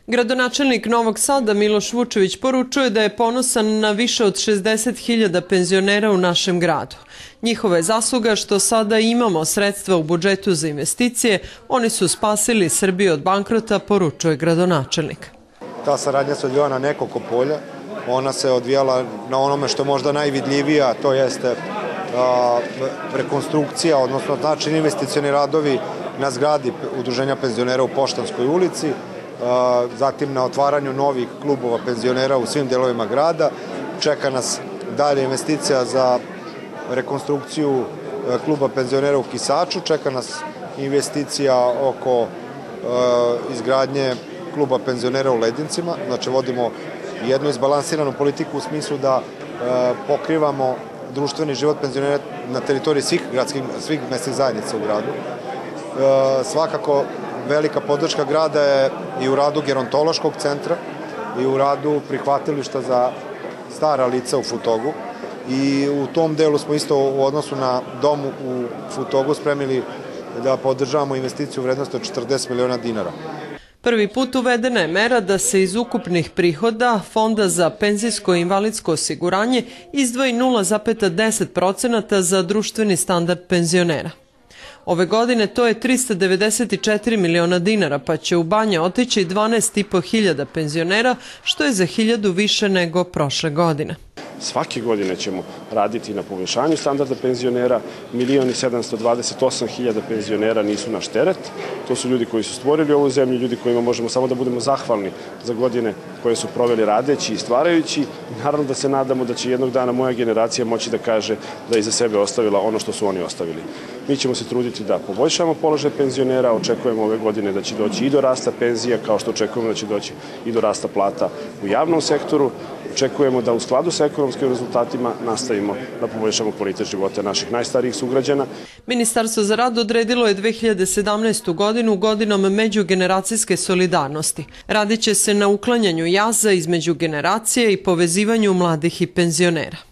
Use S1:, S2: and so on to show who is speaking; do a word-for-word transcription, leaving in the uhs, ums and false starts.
S1: Gradonačelnik Novog Sada Miloš Vučević poručuje da je ponosan na više od šezdeset hiljada penzionera u našem gradu. Njihova je zasluga što sada imamo sredstva u budžetu za investicije, oni su spasili Srbiju od bankrota, poručuje gradonačelnik.
S2: Ta saradnja se odvijala na nekoliko polja, ona se odvijala na onome što je možda najvidljivija, to jeste a, rekonstrukcija, odnosno znači investicioni radovi na zgradi Udruženja penzionera u Poštanskoj ulici, zatim na otvaranju novih klubova penzionera u svim delovima grada. Čeka nas dalje investicija za rekonstrukciju kluba penzionera u Kisaču, čeka nas investicija oko izgradnje kluba penzionera u Ledincima. Znači vodimo jednu izbalansiranu politiku u smislu da pokrivamo društveni život penzionera na teritoriji svih gradskih, svih mesnih zajednica u gradu. Svakako velika podrška grada je i u radu gerontološkog centra i u radu prihvatilišta za stara lica u Futogu. I u tom delu smo isto u odnosu na dom u Futogu spremili da podržavamo investiciju u vrednosti od četrdeset miliona dinara.
S1: Prvi put uvedena je mera da se iz ukupnih prihoda Fonda za penzijsko i invalidsko osiguranje izdvoji nula zarez deset procenata za društveni standard penzionera. Ove godine to je trista devedeset četiri miliona dinara, pa će u banje otići dvanaest i po hiljada penzionera, što je za hiljadu više nego prošle godine.
S3: Svake godine ćemo raditi na poboljšanju standarda penzionera. Milion i sedamsto dvadeset osam hiljada penzionera nisu naš teret. To su ljudi koji su stvorili ovu zemlju, ljudi kojima možemo samo da budemo zahvalni za godine koje su proveli radeći i stvarajući. Naravno da se nadamo da će jednog dana moja generacija moći da kaže da je iza sebe ostavila ono što su oni ostavili. Mi ćemo se truditi da poboljšamo položaj penzionera, očekujemo ove godine da će doći i do rasta penzija, kao što očekujemo da će doći i do rasta plata u javnom sektoru. Očekujemo da u skladu sa ekonomskim rezultatima nastavimo da poboljšamo kvalitet života naših najstarijih sugrađana.
S1: Ministarstvo za rad odredilo je dve hiljade sedamnaestu. godinu godinom međugeneracijske solidarnosti. Radit će se na uklanjanju jaza između generacije i povezivanju mladih i penzionera.